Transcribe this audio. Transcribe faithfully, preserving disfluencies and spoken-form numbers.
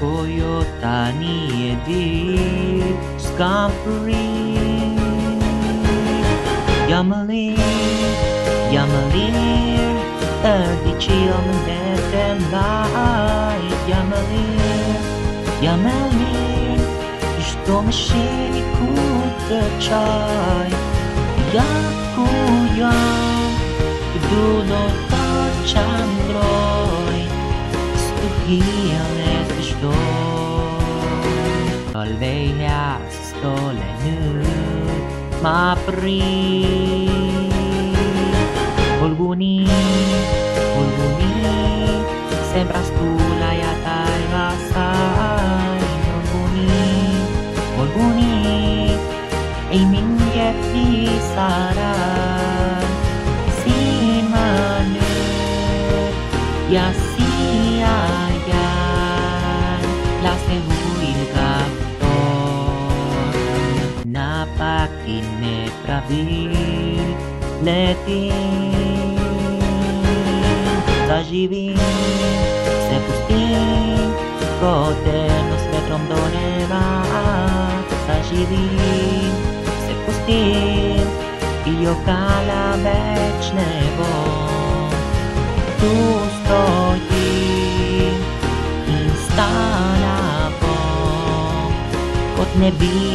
kojo tani e di, s'kam përri. Jam më lirë, jam më lirë, ërdi qilë më ndete mbajt. Jam më lirë, jam më lirë, shto më shini ku të qaj. Ja ku jam, du do të qandroj, stuhile të shtoj. Kalveja stole nyt, ma përri. Volguni, volguni, sembra stulla ja taivasai. Volguni, volguni, e i mingjetti saran. Si ma nyt, ja si ajan, laste huil kapton. Napakine pravil, letin. Sa živim, se pustim, koternos vetrom do neba. Sa živim, se pustim, io kala već nebo. Tu stojim, instala bom, kot ne bi